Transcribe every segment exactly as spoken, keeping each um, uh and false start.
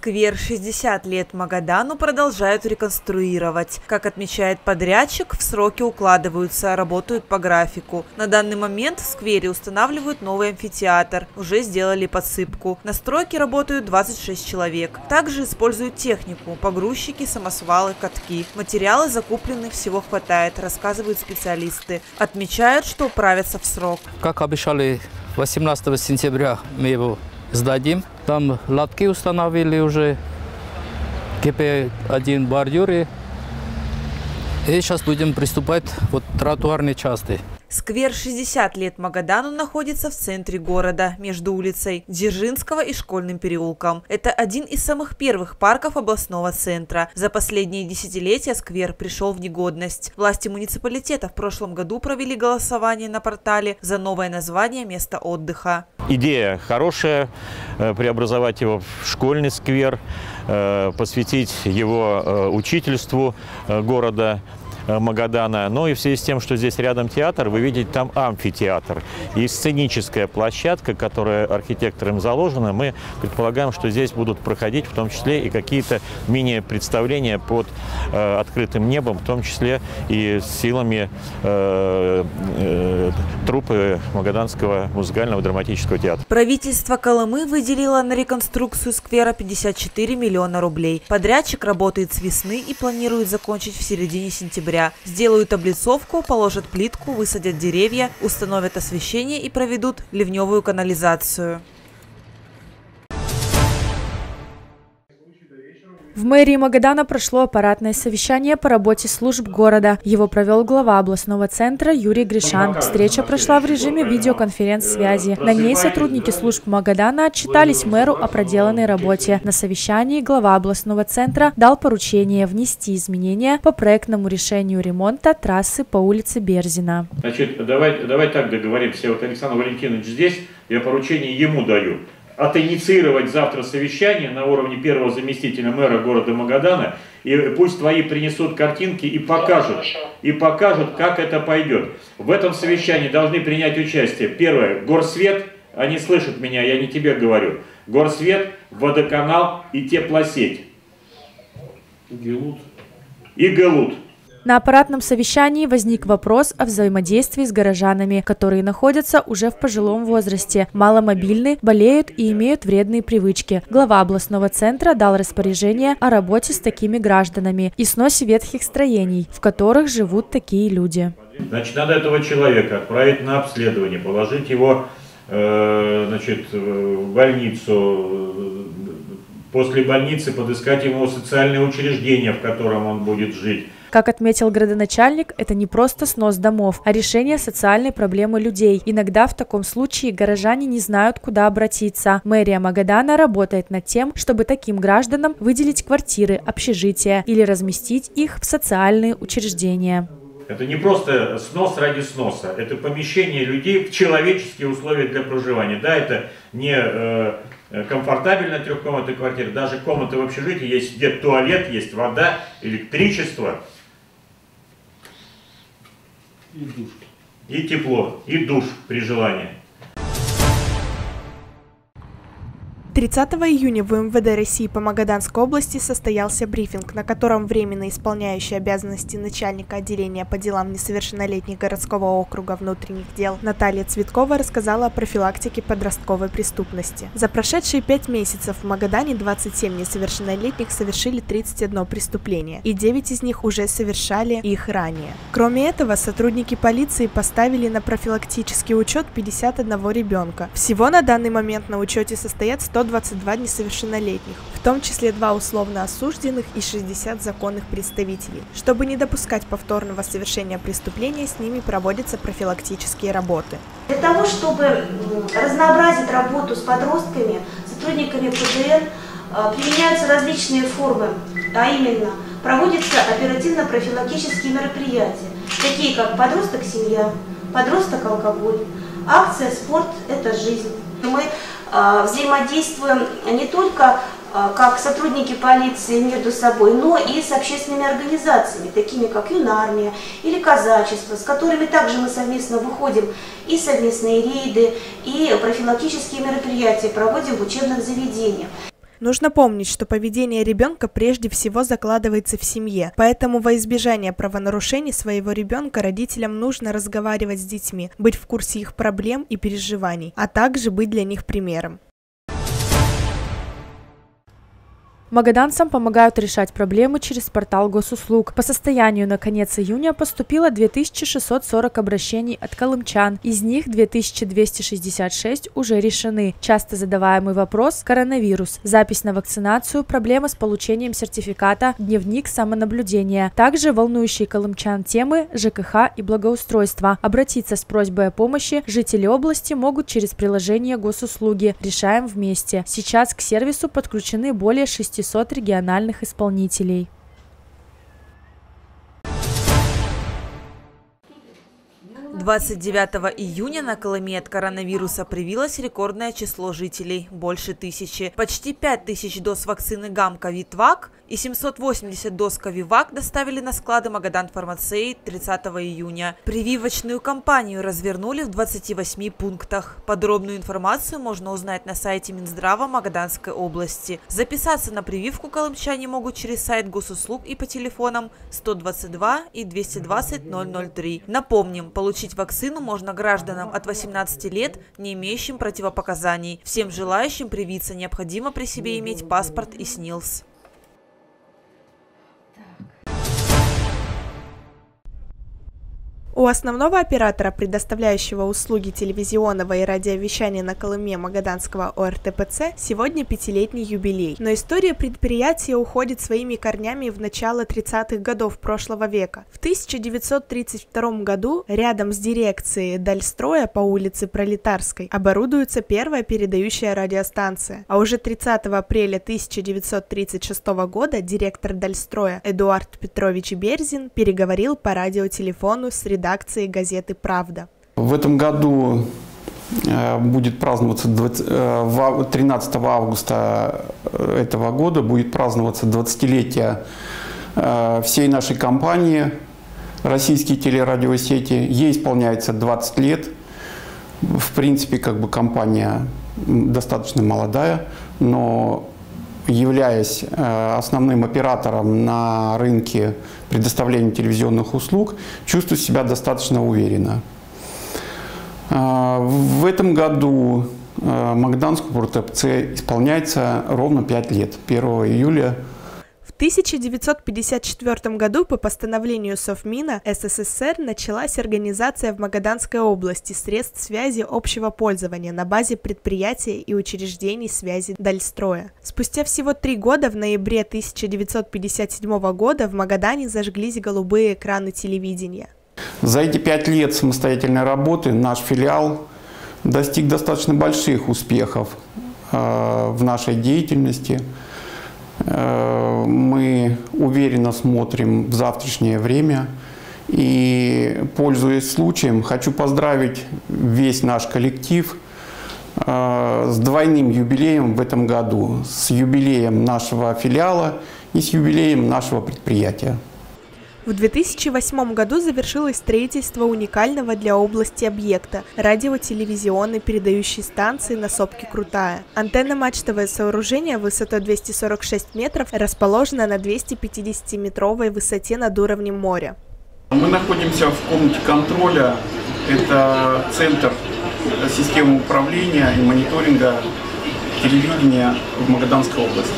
Сквер шестьдесят лет Магадану продолжают реконструировать. Как отмечает подрядчик, в сроки укладываются, работают по графику. На данный момент в сквере устанавливают новый амфитеатр. Уже сделали подсыпку. На стройке работают двадцать шесть человек. Также используют технику – погрузчики, самосвалы, катки. Материалы закуплены, всего хватает, рассказывают специалисты. Отмечают, что управятся в срок. Как обещали, восемнадцатого сентября мы его сдадим. Там лотки установили уже, КП один бордюры. И сейчас будем приступать вот тротуарной части. Сквер шестьдесят лет Магадану находится в центре города, между улицей Дзержинского и Школьным переулком. Это один из самых первых парков областного центра. За последние десятилетия сквер пришел в негодность. Власти муниципалитета в прошлом году провели голосование на портале за новое название места отдыха. Идея хорошая, преобразовать его в школьный сквер, посвятить его учительству города Магадана. Но и в связи с тем, что здесь рядом театр, вы видите там амфитеатр. И сценическая площадка, которая архитектором заложена, мы предполагаем, что здесь будут проходить в том числе и какие-то мини-представления под э, открытым небом, в том числе и с силами э, э, труппы Магаданского музыкального драматического театра. Правительство Колымы выделило на реконструкцию сквера пятьдесят четыре миллиона рублей. Подрядчик работает с весны и планирует закончить в середине сентября. Сделают облицовку, положат плитку, высадят деревья, установят освещение и проведут ливневую канализацию. В мэрии Магадана прошло аппаратное совещание по работе служб города. Его провел глава областного центра Юрий Гришан. Встреча прошла в режиме видеоконференц-связи. На ней сотрудники служб Магадана отчитались мэру о проделанной работе. На совещании глава областного центра дал поручение внести изменения по проектному решению ремонта трассы по улице Берзина. Значит, давай, давай так договоримся. Вот Александр Валентинович здесь, я поручение ему даю. Отинициировать завтра совещание на уровне первого заместителя мэра города Магадана, и пусть твои принесут картинки и покажут, и покажут, как это пойдет. В этом совещании должны принять участие, первое, Горсвет, они слышат меня, я не тебе говорю, Горсвет, Водоканал и Теплосеть. Гелут. И Гелут. На аппаратном совещании возник вопрос о взаимодействии с горожанами, которые находятся уже в пожилом возрасте, маломобильны, болеют и имеют вредные привычки. Глава областного центра дал распоряжение о работе с такими гражданами и сносе ветхих строений, в которых живут такие люди. Значит, надо этого человека отправить на обследование, положить его э, значит, в больницу, после больницы подыскать ему социальное учреждение, в котором он будет жить. Как отметил градоначальник, это не просто снос домов, а решение социальной проблемы людей. Иногда в таком случае горожане не знают, куда обратиться. Мэрия Магадана работает над тем, чтобы таким гражданам выделить квартиры, общежития или разместить их в социальные учреждения. Это не просто снос ради сноса, это помещение людей в человеческие условия для проживания. Да, это не э, комфортабельная трехкомнатная квартира, даже комната в общежитии, есть где туалет, есть вода, электричество. И душ. И тепло, и душ при желании. тридцатого июня в эм вэ дэ России по Магаданской области состоялся брифинг, на котором временно исполняющий обязанности начальника отделения по делам несовершеннолетних городского округа внутренних дел Наталья Цветкова рассказала о профилактике подростковой преступности. За прошедшие пять месяцев в Магадане двадцать семь несовершеннолетних совершили тридцать одно преступление, и девять из них уже совершали их ранее. Кроме этого, сотрудники полиции поставили на профилактический учет пятьдесят одного ребенка. Всего на данный момент на учете состоят сто двадцать два несовершеннолетних, в том числе два условно осужденных и шестьдесят законных представителей. Чтобы не допускать повторного совершения преступления, с ними проводятся профилактические работы. Для того, чтобы разнообразить работу с подростками, сотрудниками пэ дэ эн применяются различные формы, а именно проводятся оперативно-профилактические мероприятия, такие как «Подросток-семья», «Подросток-алкоголь», акция «Спорт – это жизнь». Мы взаимодействуем не только как сотрудники полиции между собой, но и с общественными организациями, такими как Юнармия или Казачество, с которыми также мы совместно выходим и совместные рейды, и профилактические мероприятия проводим в учебных заведениях. Нужно помнить, что поведение ребенка прежде всего закладывается в семье, поэтому во избежание правонарушений своего ребенка родителям нужно разговаривать с детьми, быть в курсе их проблем и переживаний, а также быть для них примером. Магаданцам помогают решать проблемы через портал госуслуг. По состоянию на конец июня поступило две тысячи шестьсот сорок обращений от колымчан. Из них две тысячи двести шестьдесят шесть уже решены. Часто задаваемый вопрос – коронавирус, запись на вакцинацию, проблема с получением сертификата, дневник самонаблюдения. Также волнующие колымчан темы ЖКХ и благоустройства. Обратиться с просьбой о помощи жители области могут через приложение госуслуги «Решаем вместе». Сейчас к сервису подключены более шестисот региональных исполнителей. двадцать девятого июня на Колыме от коронавируса привилось рекордное число жителей – больше тысячи. Почти пять тысяч доз вакцины Гам-Ковид-Вак и семьсот восемьдесят доз Ковивак доставили на склады Магадан Фармацей тридцатого июня. Прививочную кампанию развернули в двадцати восьми пунктах. Подробную информацию можно узнать на сайте Минздрава Магаданской области. Записаться на прививку колымчане могут через сайт госуслуг и по телефонам сто двадцать два и двести двадцать ноль ноль три. Напомним, получить вакцину можно гражданам от восемнадцати лет, не имеющим противопоказаний. Всем желающим привиться необходимо при себе иметь паспорт и СНИЛС. У основного оператора, предоставляющего услуги телевизионного и радиовещания на Колыме Магаданского О Р Т П Ц, сегодня пятилетний юбилей. Но история предприятия уходит своими корнями в начало тридцатых годов прошлого века. В тысяча девятьсот тридцать втором году рядом с дирекцией Дальстроя по улице Пролетарской оборудуется первая передающая радиостанция. А уже тридцатого апреля тысяча девятьсот тридцать шестого года директор Дальстроя Эдуард Петрович Берзин переговорил по радиотелефону с редакцией редакции газеты «Правда». В этом году будет праздноваться тринадцатого августа этого года будет праздноваться двадцатилетие всей нашей компании «Российские телерадиосети». Ей исполняется двадцать лет. В принципе, как бы компания достаточно молодая, но являясь основным оператором на рынке предоставления телевизионных услуг, чувствую себя достаточно уверенно. В этом году Магаданскому О Р Т П Ц исполняется ровно пять лет, первого июля. В тысяча девятьсот пятьдесят четвёртом году по постановлению Совмина С С С Р началась организация в Магаданской области средств связи общего пользования на базе предприятия и учреждений связи Дальстроя. Спустя всего три года, в ноябре тысяча девятьсот пятьдесят седьмого года, в Магадане зажглись голубые экраны телевидения. За эти пять лет самостоятельной работы наш филиал достиг достаточно больших успехов э, в нашей деятельности. Мы уверенно смотрим в завтрашнее время и, пользуясь случаем, хочу поздравить весь наш коллектив с двойным юбилеем в этом году, с юбилеем нашего филиала и с юбилеем нашего предприятия. В две тысячи восьмом году завершилось строительство уникального для области объекта – радио-телевизионной передающей станции на сопке Крутая. Антенно-мачтовое сооружение высотой двести сорок шесть метров расположено на двухсот пятидесятиметровой высоте над уровнем моря. Мы находимся в комнате контроля. Это центр системы управления и мониторинга телевидения в Магаданской области.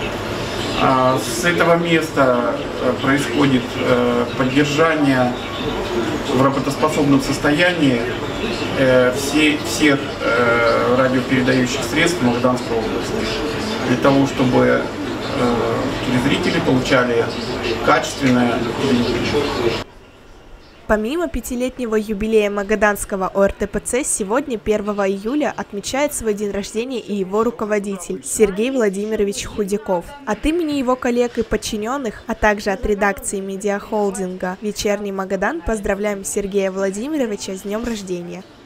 С этого места происходит поддержание в работоспособном состоянии всех радиопередающих средств Магаданской области, для того, чтобы телезрители получали качественное телевидение. Помимо пятилетнего юбилея Магаданского О Р Т П Ц, сегодня, первого июля, отмечает свой день рождения и его руководитель Сергей Владимирович Худяков. От имени его коллег и подчиненных, а также от редакции медиахолдинга «Вечерний Магадан» поздравляем Сергея Владимировича с днем рождения.